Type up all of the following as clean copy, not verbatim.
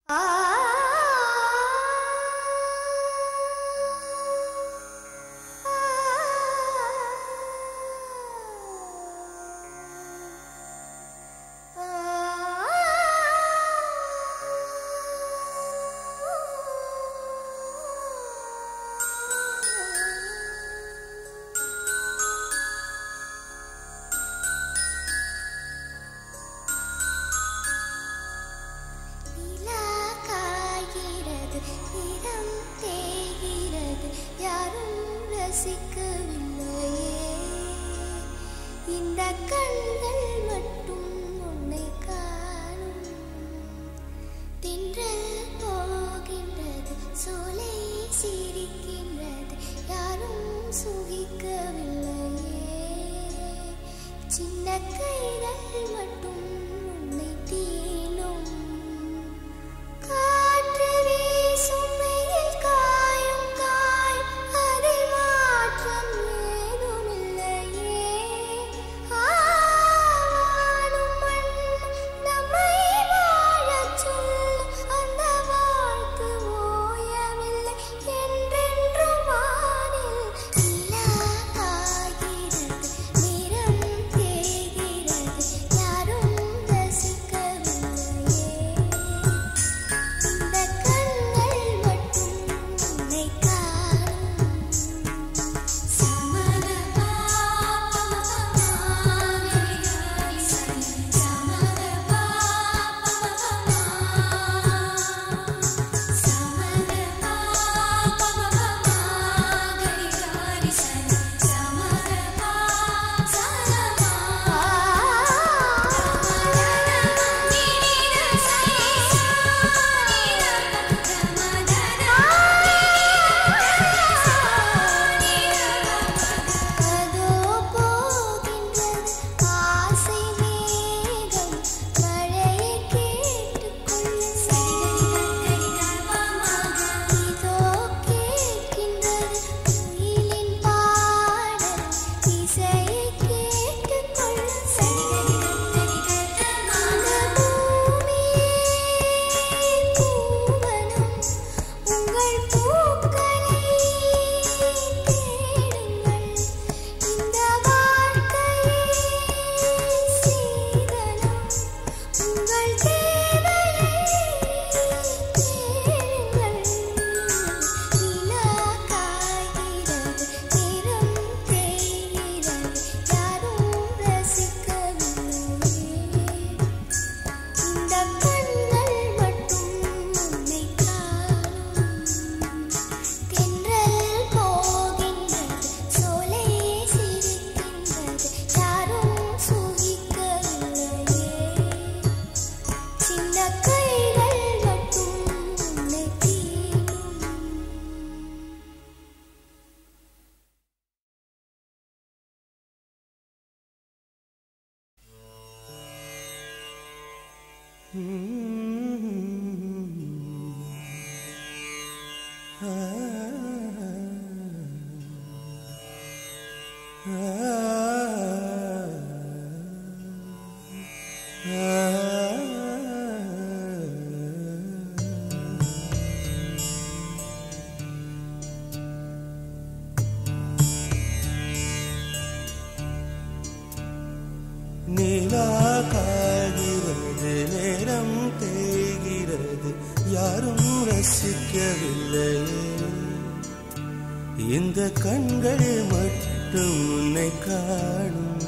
இந்த கண்கள் மட்டும் உன்னை காணும்.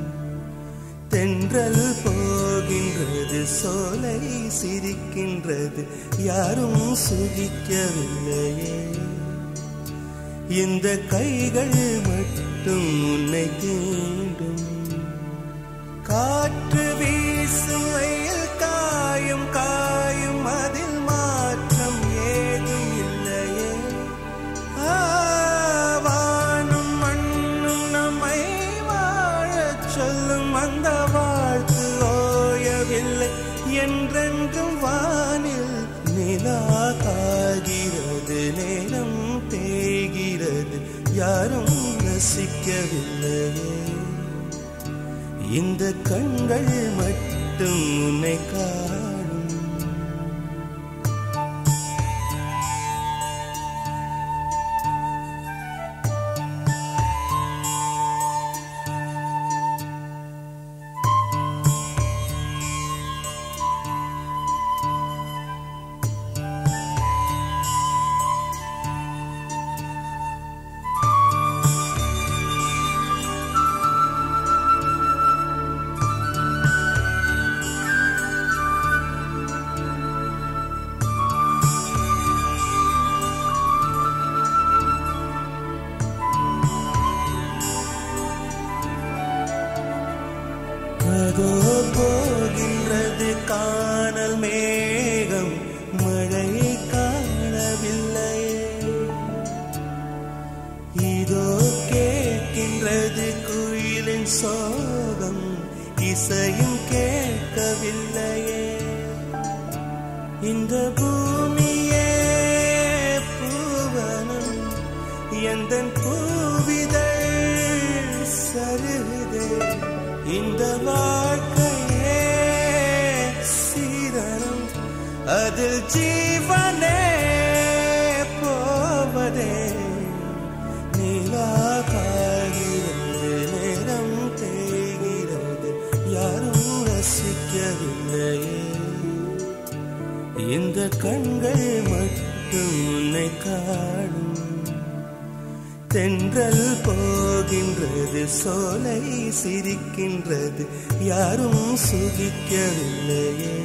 தென்றல் போகின்றது, சோலை சிரிக்கின்றது, யாரும் சுகிக்கவில்லையே. இந்த கைகள் மட்டும் உன்னை தீண்டும். காற்று வீசும் வெயில் காயும் காயும், அதில் மாற்றம் ஏதும் இல்லையே. வானும் மண்ணும் நம்மை வாழச் சொல்லும், அந்த வாழ்த்து ஓயவில்லை என்றென்றும். வானில் நிலா காய்கிறது, நேரம் தேய்கிறது, யாரும் ரசிக்கவில்லையே. இந்த கண்கள் மட்டும் உன்னை காணும். இந்த பூமியே பூவனம் எந்தன் பூவிதழ் சருகுதே இந்த வாழ்க்கையே சீதனம் அதில் ஜீவனே போவதே நீலா காய்கிறது நேரம் தேய்கிறது யாரும் ரசிக்கவில்லையே இந்த கண்கள் மட்டும் உன்னை காணும் தென்றல் போகின்றது சோலை சிரிக்கின்றது யாரும் சுகிக்கவில்லையே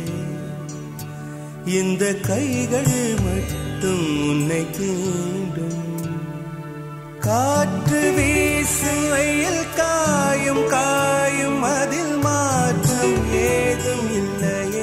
இந்த கைகள் மட்டும் உன்னை தீண்டும் காற்று வீசும் வெயில் காயும் காயும் அதில் மாற்றம் ஏதும் இல்லையே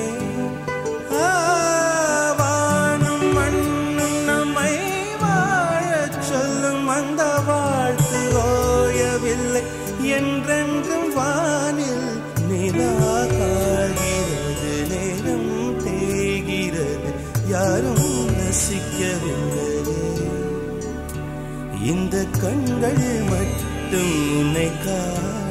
வானும் மண்ணும் நம்மை வாழச் சொல்லும் அந்த வாழ்த்து ஓயவில்லை என்றென்றும் வானில் நிலா காய்கிறது நேரம் தேய்கிறது யாரும் ரசிக்கவில்லையே இந்த கண்கள் மட்டும் உன்னை